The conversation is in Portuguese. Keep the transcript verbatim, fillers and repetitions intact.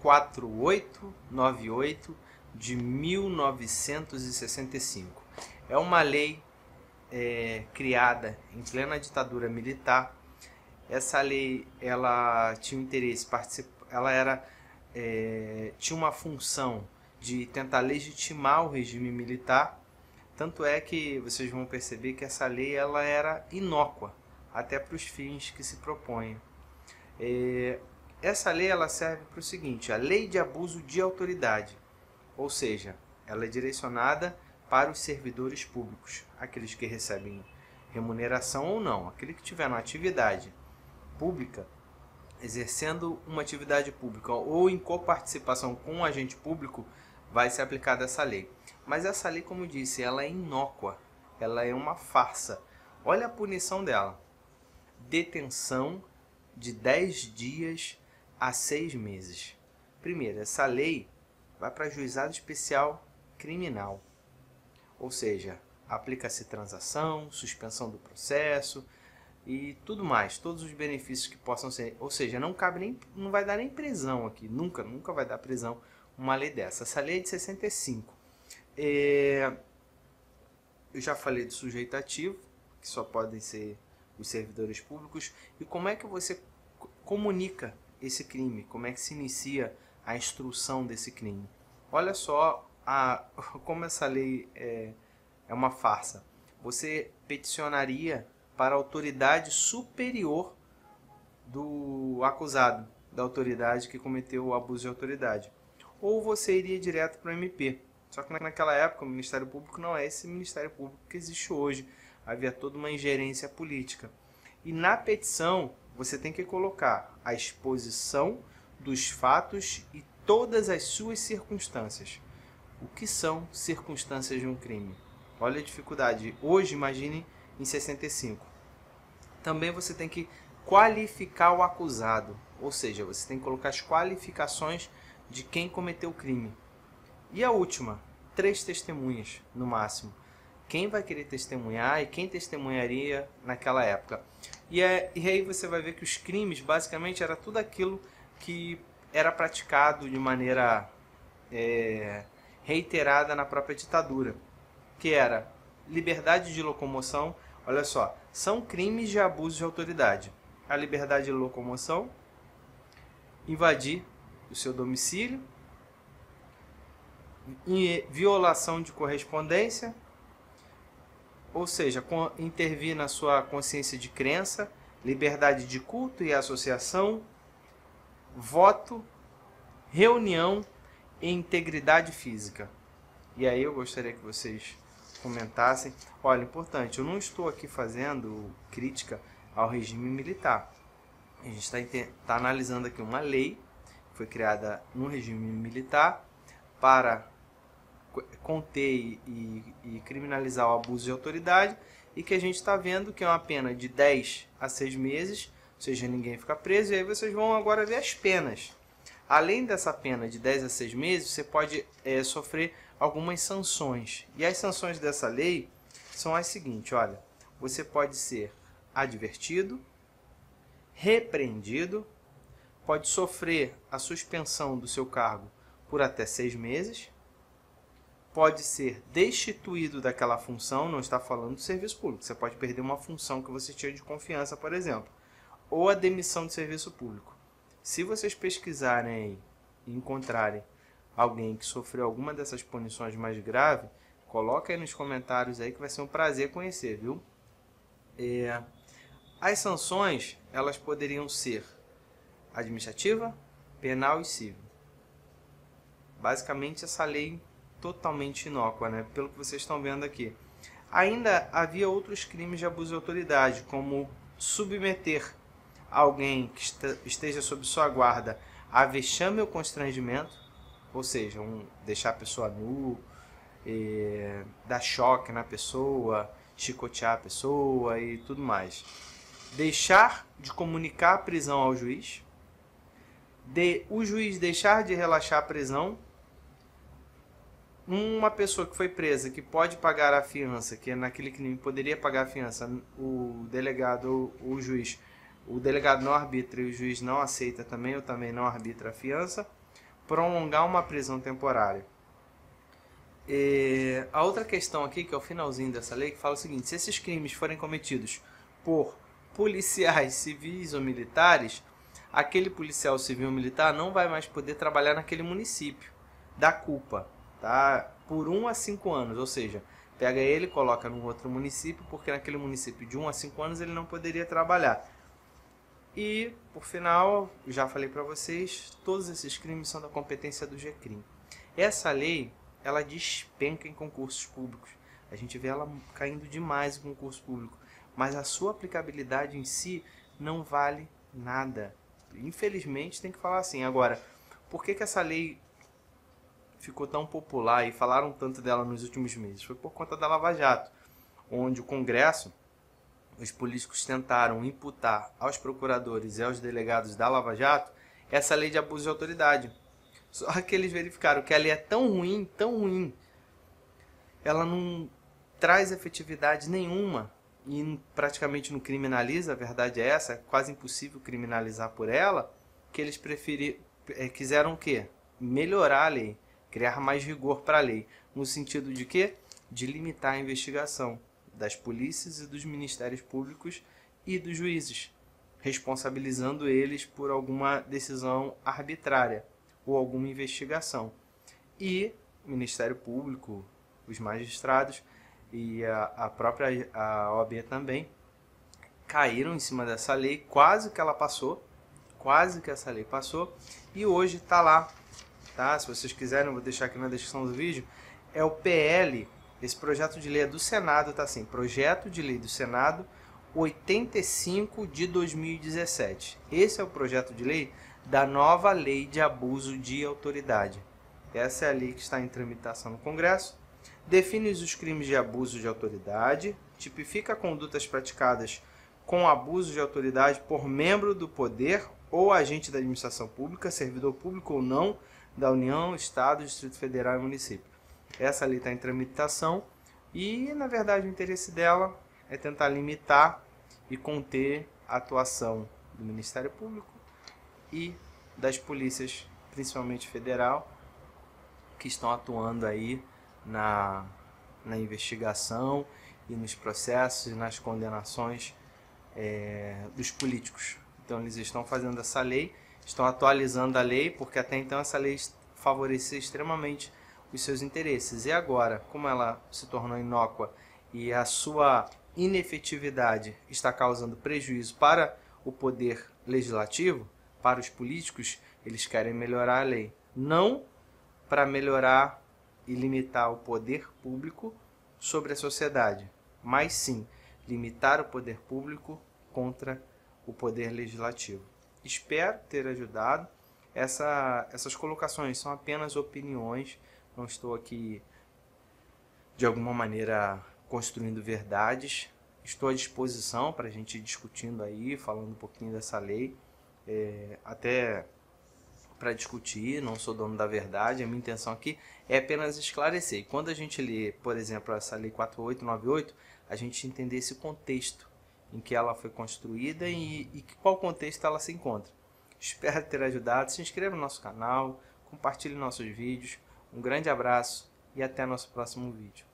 quatro oito nove oito de mil novecentos e sessenta e cinco. É uma lei é, criada em plena ditadura militar. Essa lei ela tinha um interesse, ela era, é, tinha uma função de tentar legitimar o regime militar. Tanto é que vocês vão perceber que essa lei ela era inócua, até para os fins que se propõem. É, essa lei ela serve para o seguinte: a lei de abuso de autoridade, ou seja, ela é direcionada para os servidores públicos, aqueles que recebem remuneração ou não, aquele que tiver uma atividade pública, exercendo uma atividade pública ou em coparticipação com um agente público, vai ser aplicada essa lei. Mas essa lei, como disse, ela é inócua, ela é uma farsa. Olha a punição dela: detenção de dez dias a seis meses. Primeiro, essa lei vai para juizado especial criminal, ou seja, aplica-se transação, suspensão do processo e tudo mais, todos os benefícios que possam ser, ou seja, não cabe nem, não vai dar nem prisão aqui, nunca, nunca vai dar prisão uma lei dessa. Essa lei é de sessenta e cinco. É, eu já falei do sujeito ativo, que só podem ser os servidores públicos. E como é que você comunica esse crime? Como é que se inicia a instrução desse crime? Olha só a, como essa lei é, é uma farsa. Você peticionaria para a autoridade superior do acusado, da autoridade que cometeu o abuso de autoridade. Ou você iria direto para o M P. Só que naquela época o Ministério Público não é esse Ministério Público que existe hoje. Havia toda uma ingerência política. E na petição você tem que colocar a exposição dos fatos e todas as suas circunstâncias. O que são circunstâncias de um crime? Olha a dificuldade. Hoje, imagine em sessenta e cinco. Também você tem que qualificar o acusado. Ou seja, você tem que colocar as qualificações de quem cometeu o crime. E a última, três testemunhas no máximo. Quem vai querer testemunhar e quem testemunharia naquela época. E, é, e aí você vai ver que os crimes, basicamente, era tudo aquilo que era praticado de maneira é, reiterada na própria ditadura. Que era liberdade de locomoção. Olha só, são crimes de abuso de autoridade. A liberdade de locomoção, invadir o seu domicílio, violação de correspondência, ou seja, intervir na sua consciência de crença, liberdade de culto e associação, voto, reunião e integridade física. E aí eu gostaria que vocês comentassem. Olha, importante, eu não estou aqui fazendo crítica ao regime militar. A gente está tá analisando aqui uma lei que foi criada no regime militar para conter e, e criminalizar o abuso de autoridade, e que a gente está vendo que é uma pena de dez a seis meses, ou seja, ninguém fica preso. E aí vocês vão agora ver as penas. Além dessa pena de dez a seis meses, você pode é, sofrer algumas sanções. E as sanções dessa lei são as seguintes: olha, você pode ser advertido, repreendido, pode sofrer a suspensão do seu cargo por até seis meses, pode ser destituído daquela função. Não está falando do serviço público, você pode perder uma função que você tinha de confiança, por exemplo, ou a demissão do serviço público. Se vocês pesquisarem aí e encontrarem alguém que sofreu alguma dessas punições mais graves, coloca aí nos comentários aí que vai ser um prazer conhecer, viu? É, as sanções, elas poderiam ser administrativa, penal e civil. Basicamente essa lei totalmente inócua, né? Pelo que vocês estão vendo aqui. Ainda havia outros crimes de abuso de autoridade, como submeter alguém que esteja sob sua guarda a vexame ou constrangimento, ou seja, um, deixar a pessoa nu, é, dar choque na pessoa, chicotear a pessoa e tudo mais. Deixar de comunicar a prisão ao juiz, de, o juiz deixar de relaxar a prisão. Uma pessoa que foi presa, que pode pagar a fiança, que naquele crime poderia pagar a fiança, o delegado ou o juiz, o delegado não arbitra e o juiz não aceita também, ou também não arbitra a fiança, prolongar uma prisão temporária. E a outra questão aqui, que é o finalzinho dessa lei, que fala o seguinte: se esses crimes forem cometidos por policiais civis ou militares, aquele policial civil ou militar não vai mais poder trabalhar naquele município da culpa, tá? Por um a cinco anos, ou seja, pega ele e coloca num outro município, porque naquele município de um a cinco anos ele não poderia trabalhar. E, por final, já falei para vocês, todos esses crimes são da competência do GCRIM. Essa lei, ela despenca em concursos públicos. A gente vê ela caindo demais em concurso público, mas a sua aplicabilidade em si não vale nada. Infelizmente, tem que falar assim. Agora, por que que essa lei ficou tão popular e falaram tanto dela nos últimos meses? Foi por conta da Lava Jato, onde o Congresso, os políticos tentaram imputar aos procuradores e aos delegados da Lava Jato essa lei de abuso de autoridade. Só que eles verificaram que a lei é tão ruim, tão ruim, ela não traz efetividade nenhuma e praticamente não criminaliza, a verdade é essa, é quase impossível criminalizar por ela, que eles preferiram, é, quiseram o quê? Melhorar a lei, criar mais rigor para a lei, no sentido de quê? De limitar a investigação das polícias e dos ministérios públicos e dos juízes, responsabilizando eles por alguma decisão arbitrária ou alguma investigação. E o Ministério Público, os magistrados e a, a própria a O A B também caíram em cima dessa lei, quase que ela passou, quase que essa lei passou, e hoje está lá, tá? Se vocês quiserem, eu vou deixar aqui na descrição do vídeo, é o P L. Esse projeto de lei é do Senado, tá assim, projeto de lei do Senado oitenta e cinco de dois mil e dezessete. Esse é o projeto de lei da nova lei de abuso de autoridade. Essa é a lei que está em tramitação no Congresso. Define os crimes de abuso de autoridade, tipifica condutas praticadas com abuso de autoridade por membro do poder ou agente da administração pública, servidor público ou não, da União, Estado, Distrito Federal e município. Essa lei está em tramitação e, na verdade, o interesse dela é tentar limitar e conter a atuação do Ministério Público e das polícias, principalmente federal, que estão atuando aí na, na investigação e nos processos e nas condenações é, dos políticos. Então, eles estão fazendo essa lei, estão atualizando a lei, porque até então essa lei favorecia extremamente os seus interesses. E agora, como ela se tornou inócua e a sua inefetividade está causando prejuízo para o poder legislativo, para os políticos, eles querem melhorar a lei. Não para melhorar e limitar o poder público sobre a sociedade, mas sim limitar o poder público contra o poder legislativo. Espero ter ajudado. Essa, essas colocações são apenas opiniões. Não estou aqui, de alguma maneira, construindo verdades. Estou à disposição para a gente ir discutindo aí, falando um pouquinho dessa lei. É, até para discutir, não sou dono da verdade. A minha intenção aqui é apenas esclarecer. E quando a gente lê, por exemplo, essa lei quatro mil oitocentos e noventa e oito, a gente entender esse contexto em que ela foi construída e, e qual contexto ela se encontra. Espero ter ajudado. Se inscreva no nosso canal, compartilhe nossos vídeos. Um grande abraço e até nosso próximo vídeo.